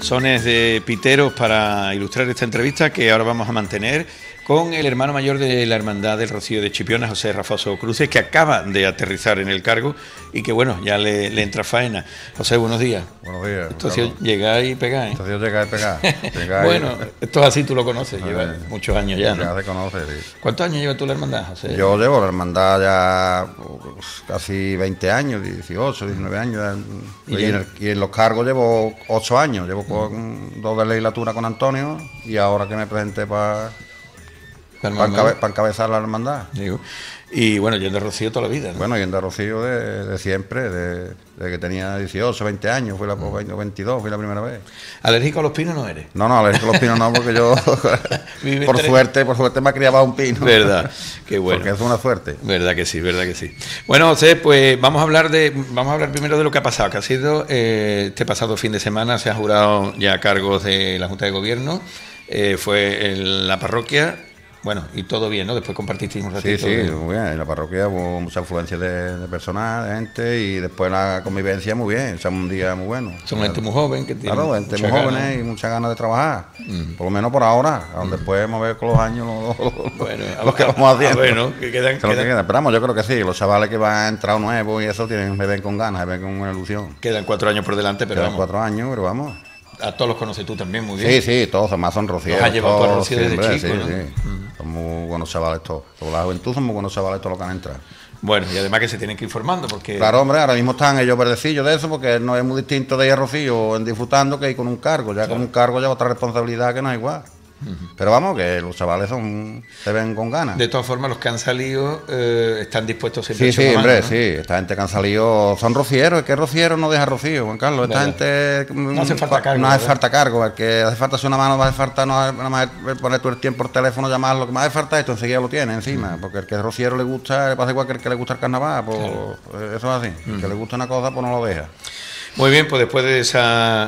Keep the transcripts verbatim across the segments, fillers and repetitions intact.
sones de piteros para ilustrar esta entrevista que ahora vamos a mantener con el hermano mayor de la Hermandad del Rocío de Chipiona, José Rafoso Cruces, que acaba de aterrizar en el cargo y que, bueno, ya le, le entra faena. José, buenos días. Buenos días. Esto ha sido llegar y pegar, ¿eh? Esto ha sido llegar y pegar. Llegar Bueno, y... esto es así, tú lo conoces, a lleva ver, muchos años ya, ¿no? Ya se conoce, sí. ¿Cuántos años lleva tú la hermandad, José? Yo llevo la hermandad ya pues, casi veinte años, dieciocho, diecinueve años. Ya, y, y, en el, y en los cargos llevo ocho años. Llevo con, dos de legislatura con Antonio y ahora que me presenté para... Para encabe, pa encabezar la hermandad. Digo. Y bueno, yendo a Rocío toda la vida, ¿no? Bueno, yendo a Rocío de, de siempre, de, de que tenía dieciocho, veinte años, fui la, mm. veintidós, fui la primera vez. ¿Alérgico a los pinos no eres? No, no, alérgico a los pinos no, porque yo, por tres... suerte, por suerte me criaba un pino. Verdad, qué bueno. Porque es una suerte. Verdad que sí, verdad que sí. Bueno, José, pues vamos a hablar de, vamos a hablar primero de lo que ha pasado, que ha sido eh, este pasado fin de semana, se ha jurado ya cargos de la Junta de Gobierno, eh, fue en la parroquia. Bueno, y todo bien, ¿no? Después compartisteis un ratito. Sí, sí, de... muy bien. En la parroquia hubo mucha influencia de, de personal, de gente, y después la convivencia muy bien. O sea, un día muy bueno. Son gente muy joven que tiene. Claro, gente muy jóvenes y muchas ganas de trabajar. Mm. Por lo menos por ahora. Mm. Después vamos a ver con los años lo, lo, bueno, lo a, que vamos haciendo. Bueno, que quedan. Que quedan... Que Esperamos, yo creo que sí. Los chavales que van a entrar nuevos y eso tienen, me ven con ganas, me ven con una ilusión. Quedan cuatro años por delante, pero Quedan vamos. cuatro años, pero vamos. A todos los conoces tú también muy bien. Sí, sí, todos, además son rocieros. Los has llevado todos, a Rocío desde siempre, chico, sí, ¿no? Sí. Uh-huh. Son muy buenos chavales todos. Toda la juventud son muy buenos chavales todos los que han entrado. Bueno, y además que se tienen que ir formando porque... Claro, hombre, ahora mismo están ellos verdecillos de eso, porque no es muy distinto de ir a Rocío en disfrutando que ir con un cargo. Ya claro. Con un cargo ya otra responsabilidad que no es igual. Uh-huh. Pero vamos, que los chavales son se ven con ganas. De todas formas, los que han salido eh, están dispuestos siempre sí, a sí, hombre, ¿no? sí. Esta gente que han salido son rocieros. Es que rociero no deja Rocío, Juan Carlos. Esta ¿verdad? Gente no hace falta cargo. No hace falta cargo, porque hace falta hacer una mano, no hace falta no, nada más poner todo el tiempo por teléfono, llamar, lo que más hace falta esto, enseguida lo tiene encima. Uh-huh. Porque el que es rociero le gusta, le pasa igual que el que le gusta el carnaval, pues claro. Eso es así. Uh-huh. El que le gusta una cosa, pues no lo deja. Muy bien, pues después de esa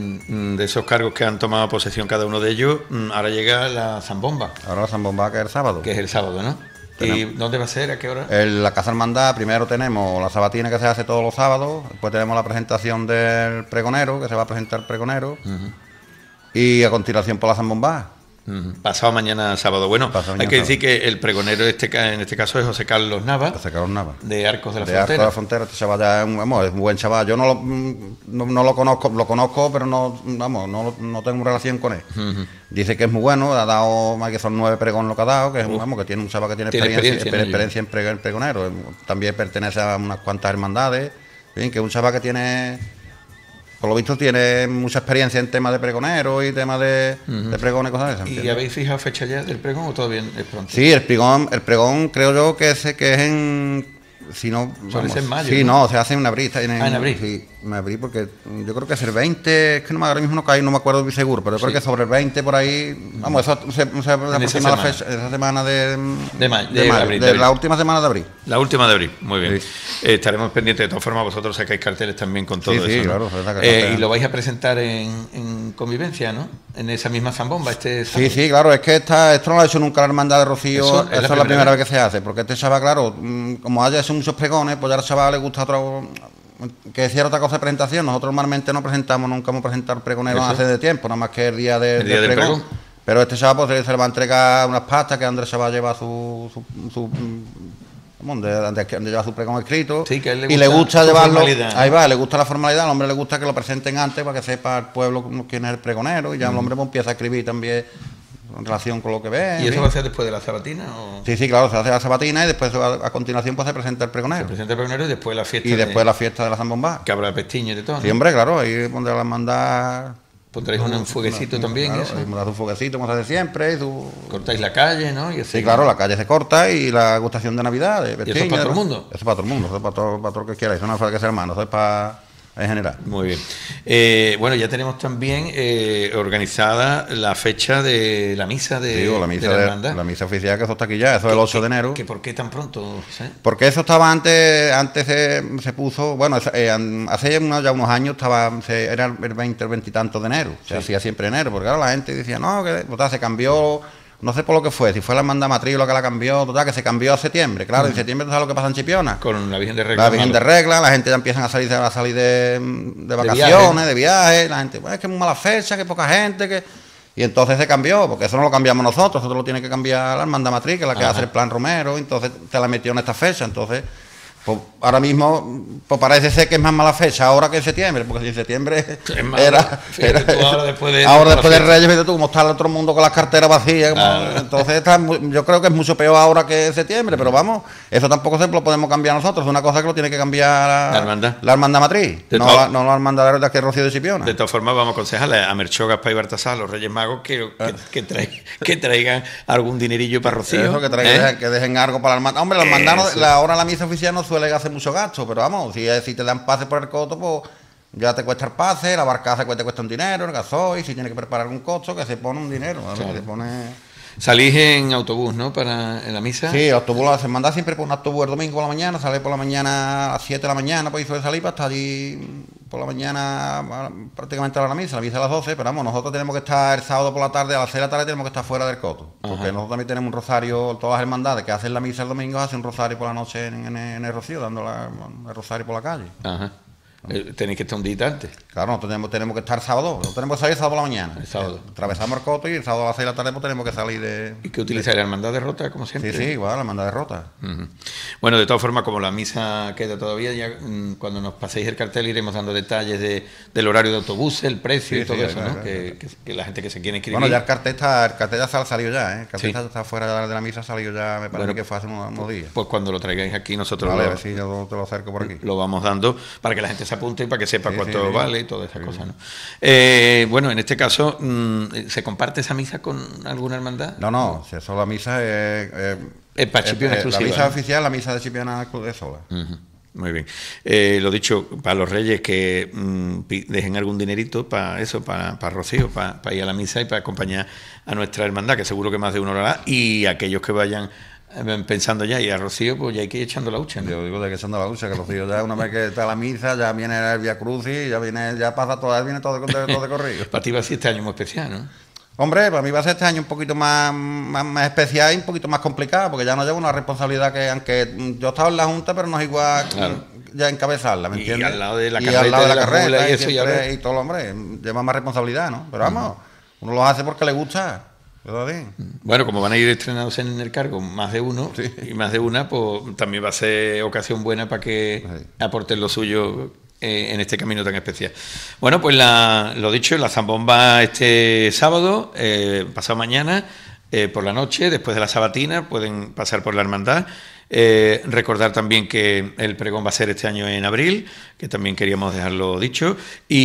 de esos cargos que han tomado posesión cada uno de ellos, ahora llega la zambomba. Ahora la zambomba que es el sábado. Que es el sábado, ¿no? Tenemos. ¿Y dónde va a ser? ¿A qué hora? En la Casa Hermandad primero tenemos la sabatina que se hace todos los sábados, después tenemos la presentación del pregonero, que se va a presentar el pregonero, uh-huh. Y a continuación por la zambomba. Uh-huh. Pasado mañana sábado. Bueno, hay que decir que el pregonero este, en este caso es José Carlos Nava, José Carlos Nava. de Arcos de la de Frontera. Arcos de la Frontera, este chaval ya es un, vamos, es un buen chaval. Yo no lo, no, no lo conozco, lo conozco, pero no, vamos, no, no tengo relación con él. Uh-huh. Dice que es muy bueno, ha dado más que son nueve pregones lo que ha dado, que es uh-huh. Vamos, que tiene un chaval que tiene, ¿Tiene experiencia, experiencia, en, experiencia en pregonero. También pertenece a unas cuantas hermandades, bien, que es un chaval que tiene... Por lo visto tiene mucha experiencia en temas de pregonero y temas de, uh-huh. de pregón y cosas de esas. ¿Y habéis fijado fecha ya del pregón o todavía es pronto? Sí, el pregón, el pregón creo yo que es, que es en... Si no, vamos, en mayo. Sí, no, se hace en abril. En, ah, en abril. Sí, en abril, porque yo creo que es el veinte, es que no me, ahora mismo no cae, no me acuerdo muy seguro, pero yo sí. Creo que sobre el veinte por ahí, vamos, eso se, se aproxima la fecha, esa semana de, de, mayo, de, de, mayo, abril, de, de abril. La última semana de abril. La última de abril, muy bien. Sí. Eh, estaremos pendientes, de todas formas vosotros sacáis carteles también con todo sí, eso. Sí, ¿no? claro. Eh, y lo vais a presentar en, en convivencia, ¿no? En esa misma zambomba. Este sí, sí, claro, es que esta, esto no lo ha hecho nunca la hermandad de Rocío, eso, es, eso la es la primera vez. vez que se hace, porque este chaval, claro, como haya hecho muchos pregones, pues ya al chaval le gusta otro, que decir otra cosa de presentación. Nosotros normalmente no presentamos, nunca hemos presentado pregoneros hace de tiempo, nada más que el día, de, el día del del pregón. pregón. Pero este chaval pues, se le va a entregar unas pastas que Andrés Chaval lleva su, su, su donde, donde, donde lleva su pregón escrito, sí, que le y le gusta llevarlo, formalidad. Ahí va, le gusta la formalidad, al hombre le gusta que lo presenten antes para que sepa el pueblo quién es el pregonero, y ya mm. el hombre pues, empieza a escribir también en relación con lo que ve. ¿Y eso va a ser después de la sabatina? ¿O? Sí, sí, claro, se hace la sabatina y después a, a continuación pues se presenta el pregonero. Se presenta el pregonero y después la fiesta. Y después de, la fiesta de la zambomba. Que habrá pestiño y de todo, ¿no? Sí, hombre, claro, ahí pondrá la mandar. Pondréis un fueguecito una, también, claro, eso. Ahí un fueguecito, como se hace siempre. Y su... Cortáis la calle, ¿no? Y así, sí, claro, la calle se corta y la gustación de Navidad. De ¿Y eso es para todo el mundo? Eso es para todo el mundo, eso es para todo, para todo lo que quiera. Eso no es para que sea hermano, eso es para... en general. Muy bien. Eh, bueno, ya tenemos también eh, organizada la fecha de la misa de, Digo, la misa de la de, hermandad. La misa oficial, que eso está aquí ya, eso es el ocho de enero. ¿Que ¿Por qué tan pronto? ¿Sí? Porque eso estaba antes, antes se, se puso, bueno, eh, hace unos, ya unos años estaba, se, era el veinte, el veinte y tanto de enero, se sí. hacía siempre enero, porque claro, la gente decía, no, que se cambió no sé por lo que fue, si fue la hermandad matriz o lo que la cambió, total, que se cambió a septiembre. Claro, Mm. en septiembre tú sabes lo que pasa en Chipiona. Con la Virgen de Regla. La Virgen de malo. Regla, la gente ya empiezan a salir de, a salir de, de vacaciones, de viaje, la gente, bueno, es que es muy mala fecha, que poca gente, que... Y entonces se cambió, porque eso no lo cambiamos nosotros, nosotros lo tiene que cambiar la hermandad matriz, que es la que Ajá. hace el plan Romero, entonces te la metió en esta fecha, entonces... Pues ahora mismo pues parece ser que es más mala fecha ahora que en septiembre, porque si en septiembre Es más, era, fíjate era- tú ahora después de- ahora de después la de Reyes, fíjate tú cómo está el otro mundo con las carteras vacías, como- Ah. entonces está mu- yo creo que es mucho peor ahora que en septiembre, pero vamos, eso tampoco se lo podemos cambiar nosotros, es una cosa que lo tiene que cambiar La hermandad. la hermandad matriz, De no todo- la, no la hermandad de que Rocío de Chipiona. De todas formas, vamos a aconsejarle a Merchó, Gaspar y Baltasar, los Reyes Magos, que, que, que trai- que traigan algún dinerillo para Rocío. Eso, que, traigan- ¿eh? dejen, que dejen algo para la hermandad. Hombre, la hermandad, no- Eso. la, ahora la misa oficial no suele hacer mucho gasto, pero vamos, si, si te dan pase por el coto, pues ya te cuesta el pase, la barcaza te cuesta un dinero, el gasoil, si tienes que preparar un costo, que se pone un dinero, ¿no? Claro. Que se pone... Salís en autobús, ¿no? Para en la misa. Sí, el autobús, la hermandad siempre por un autobús el domingo por la mañana, sale por la mañana a las siete de la mañana, pues suele salir para estar allí por la mañana a- prácticamente a la misa, la misa a las doce, pero vamos, nosotros tenemos que estar el sábado por la tarde, a las seis de la tarde tenemos que estar fuera del coto, porque Ajá. nosotros también tenemos un rosario, todas las hermandades que hacen la misa el domingo hacen un rosario por la noche en, en- en el Rocío, dando la- el rosario por la calle. Ajá. Eh, tenéis que estar un día antes. Claro, nosotros tenemos, tenemos que estar sábado, nosotros tenemos que salir el sábado por la mañana. El sábado. Eh, Atravesamos el coto y el sábado a las seis de la tarde pues tenemos que salir de... ¿Y que utilizáis la hermandad de Rota, como Sí, siempre? sí, igual, la hermandad de Rota. Ujú. Bueno, de todas formas, como la misa queda todavía, ya mm, cuando nos paséis el cartel iremos dando detalles de, del horario de autobuses, el precio Sí, y todo sí, eso, claro, ¿no? claro, Que, que- que la gente que se quiere inscribir. Bueno, ya el cartel está, el cartel ya sal- salió ya, ¿eh? El cartel Sí. ya está fuera de la misa, salió ya, me parece Bueno, que fue hace unos, unos días. Pues cuando lo traigáis aquí, nosotros Vale, a lo, ver si yo te lo acerco por aquí. lo vamos dando para que la gente se apunte y para que sepa Sí, cuánto sí, sí. vale y todas esas cosas, ¿no? Eh, bueno, en este caso, mm, ¿se comparte esa misa con alguna hermandad? No, no, si eso la misa es... es- Es para Chipiona es- exclusiva, La misa ¿no? oficial, la misa de Chipiona es sola. Ujú. Muy bien. Eh, lo dicho, para los reyes que mm, pi- dejen algún dinerito para eso, para, para Rocío, para, para ir a la misa y para acompañar a nuestra hermandad, que seguro que más de uno lo hará, y aquellos que vayan eh, pensando ya, y a Rocío, pues ya hay que ir echando la hucha, ¿no? Yo digo de que son de la lucha, que los tíos ya una vez que está la misa, ya viene el Via Crucis, ya viene, ya pasa todo, ya viene todo, de- todo de corrido. Para ti va a ser este año muy especial, ¿no? Hombre, para mí va a ser este año un poquito más, más, más especial y un poquito más complicado, porque ya no llevo una responsabilidad que, aunque yo estaba en la Junta, pero no es igual Claro. ya encabezarla, ¿me Y entiendes? al lado de la Y carreta al lado de de la la carreta mula y y, eso, ya siempre- ves. y todo, hombre, lleva más responsabilidad, ¿no? Pero vamos, uno lo hace porque le gusta, ¿verdad? Sí. Bueno, como van a ir estrenados en el cargo más de uno Sí. y más de una, pues también va a ser ocasión buena para que Sí. aporten lo suyo eh, en este camino tan especial. Bueno, pues la, lo dicho, la zambomba este sábado, eh, pasado mañana, eh, por la noche, después de la sabatina, pueden pasar por la hermandad. Eh, recordar también que el pregón va a ser este año en abril, que también queríamos dejarlo dicho,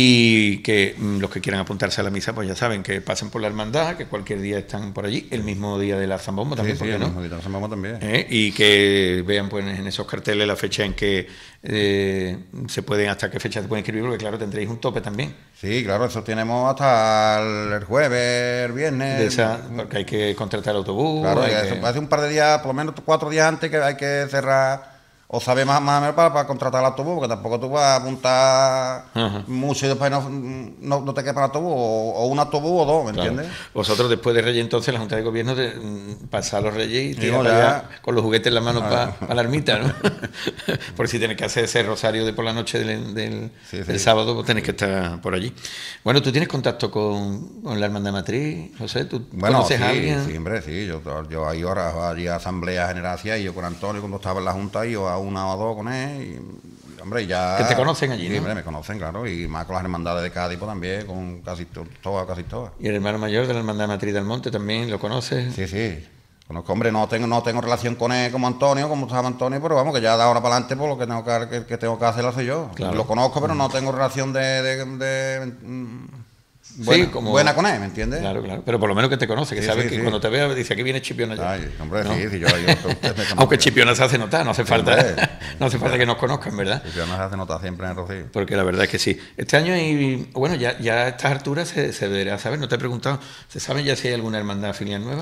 y que mm, los que quieran apuntarse a la misa, pues ya saben que pasen por la hermandad, que cualquier día están por allí, el mismo día de la zambomba también, Sí, ¿por sí, qué no? nosotros vamos también. ¿Eh? Y que vean pues en esos carteles la fecha en que eh, se pueden, hasta qué fecha se pueden inscribir, porque claro, tendréis un tope también. Sí, claro, eso tenemos hasta el, el jueves, el viernes. De esa, porque hay que contratar el autobús. Claro, hay ya que- eso hace un par de días, por lo menos cuatro días antes que hay que cerrar o saber más, más o menos para, para contratar el autobús, porque tampoco tú vas a apuntar Ajá. mucho y después no, no, no te quepa el autobús, o, o un autobús o dos, ¿me Claro. entiendes? Vosotros después de Reyes, entonces, la Junta de Gobierno de mm, pasar a los Reyes y Sí, tirar no, para ya. allá con los juguetes en la mano Ah. para la ermita, ¿no? Por si tenéis que hacer ese rosario de por la noche del, del, Sí, sí. del sábado, pues tenéis que estar por allí. Bueno, ¿tú tienes contacto con, con la Hermandad Matriz, José? ¿Tú Bueno, sí, conoces a alguien? sí, hombre, sí, yo, yo ahí ahora allí a Asamblea General hacía y yo con Antonio cuando estaba en la Junta iba a una o dos con él y, hombre, ya... Que te conocen allí, sí, ¿no? hombre, me conocen, claro, y más con las hermandades de Cádiz pues, también, con casi to- todas, casi todas. ¿Y el hermano mayor de la Hermandad Matriz del Monte también lo conoces? Sí, sí. Conozco, hombre, no tengo, no tengo relación con él como Antonio, como estaba Antonio, pero vamos, que ya de ahora para adelante, pues lo que tengo que, que, que tengo que hacer lo soy yo. Claro. Lo conozco, pero no tengo relación de, de, de- mm, buena, Sí, como- buena con él, ¿me entiendes? Claro, claro. Pero por lo menos que te conoce, que Sí, sabes sí, que sí. cuando te vea dice aquí viene Chipiona ya. Ay, hombre, ¿No? sí, sí, yo, yo, usted me conoce. Aunque Chipiona se hace notar, no hace falta, hombre. no hace falta que nos conozcan, ¿verdad? Sí, sí, no se hace nota siempre en el Rocío. Porque la verdad es que sí. Este año hay, bueno, ya, ya a estas alturas se, se deberá saber, no te he preguntado, ¿se sabe ya si hay alguna hermandad filial nueva?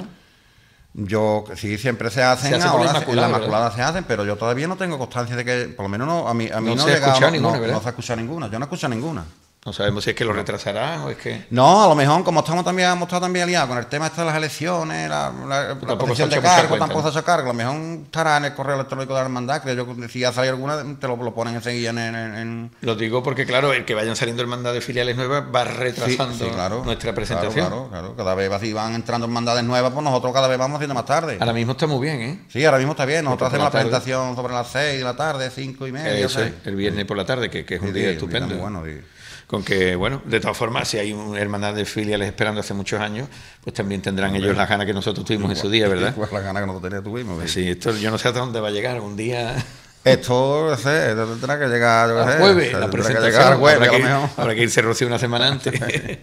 Yo, sí, siempre se hacen, Se hace por la ahora, en la Inmaculada, Inmaculada se hacen, pero yo todavía no tengo constancia de que, por lo menos no, a mí, a mí No no, se ha llegaba- escuchado no, ninguna, no, ¿verdad? no se ha escuchado ninguna, yo no he escuchado ninguna. No sabemos si es que lo retrasará o es que... No, a lo mejor, como estamos también, hemos estado también liados con el tema este de las elecciones, la, la, la petición de cargo, tampoco se ha hecho cargo. A lo mejor estará en el correo electrónico de la hermandad, creo yo que si ya sale alguna, te lo, lo ponen enseguida en, en, en... Lo digo porque, claro, el que vayan saliendo hermandades filiales nuevas va retrasando sí, sí, claro, nuestra presentación. Claro, claro, claro. Cada vez así van entrando hermandades nuevas, pues nosotros cada vez vamos haciendo más tarde. Ahora mismo está muy bien, ¿eh? Sí, ahora mismo está bien. Nosotros hacemos la, la presentación sobre las seis de la tarde, cinco y media. Eso es, el viernes por la tarde, que, que es un sí, día sí, estupendo. Muy bueno, sí. Con que, bueno, de todas formas, si hay una hermandad de filiales esperando hace muchos años, pues también tendrán bueno, ellos las ganas que nosotros tuvimos igual, en su día, ¿verdad? Pues las ganas que nosotros tuvimos. Pues sí, esto yo no sé hasta dónde va a llegar un día. Esto, no sé, tendrá que llegar yo al sé, jueves, o sea, la presentación, que llegar al jueves, habrá, que, a lo mejor. habrá que irse Rocío una semana antes.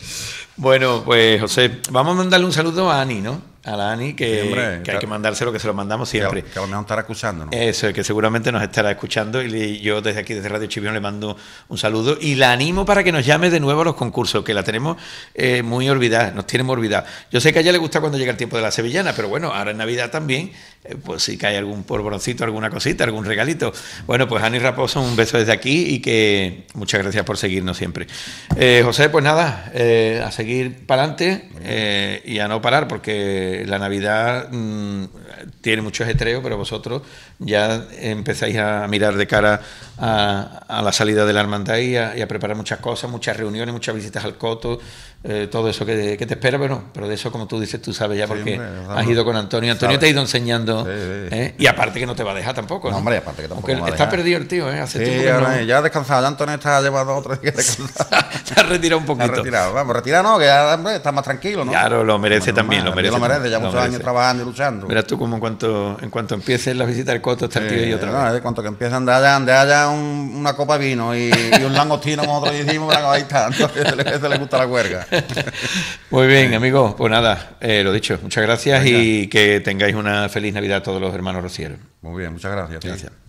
Bueno, pues José, vamos a mandarle un saludo a Ani, ¿no? A la Ani, que, sí, hombre, que hay que mandárselo, que se lo mandamos siempre. Que, que a lo mejor estará escuchando, ¿no? Eso, que seguramente nos estará escuchando y yo desde aquí, desde Radio Chivión, le mando un saludo y la animo para que nos llame de nuevo a los concursos, que la tenemos eh, muy olvidada, nos tiene muy olvidada. Yo sé que a ella le gusta cuando llega el tiempo de la sevillana, pero bueno, ahora en Navidad también, eh, pues si cae algún polvoroncito, alguna cosita, algún regalito. Bueno, pues Ani Raposo, un beso desde aquí y que muchas gracias por seguirnos siempre. Eh, José, pues nada, eh, a seguir para adelante eh, y a no parar, porque la Navidad mmm, tiene mucho ajetreo, pero vosotros ya empezáis a mirar de cara a, a la salida de la hermandad y a, y a preparar muchas cosas, muchas reuniones, muchas visitas al coto, eh, todo eso que, que te espera, bueno, pero de eso, como tú dices, tú sabes ya porque sí, hombre, has ido con Antonio. Antonio ¿sabes? Te ha ido enseñando, sí, sí. ¿eh? Y aparte que no te va a dejar tampoco, ¿no? No, hombre, aparte que tampoco me va a está dejar. Perdido el tío, ¿eh? Hace sí, ahora, no... ya ha descansado, ya Antonio está llevando otro día que descansar. Se ha retirado un poquito. Se ha retirado, vamos, retirado no, que ya hombre, está más tranquilo, ¿no? Claro, lo merece bueno, también, lo merece. Lo merece, ya muchos años trabajando y luchando. Verás tú como en cuanto, en cuanto empieces la visita al coto está el tío y otra no, vez. En cuanto que empiezan de allá, de allá un, una copa de vino y, y un langostino como nosotros hicimos, ahí está, entonces le, ese le gusta la cuerga. Muy bien, amigos, pues nada, eh, lo dicho, muchas gracias. Venga. Y que tengáis una feliz Navidad a todos los hermanos rocieros. Muy bien, muchas gracias. Gracias.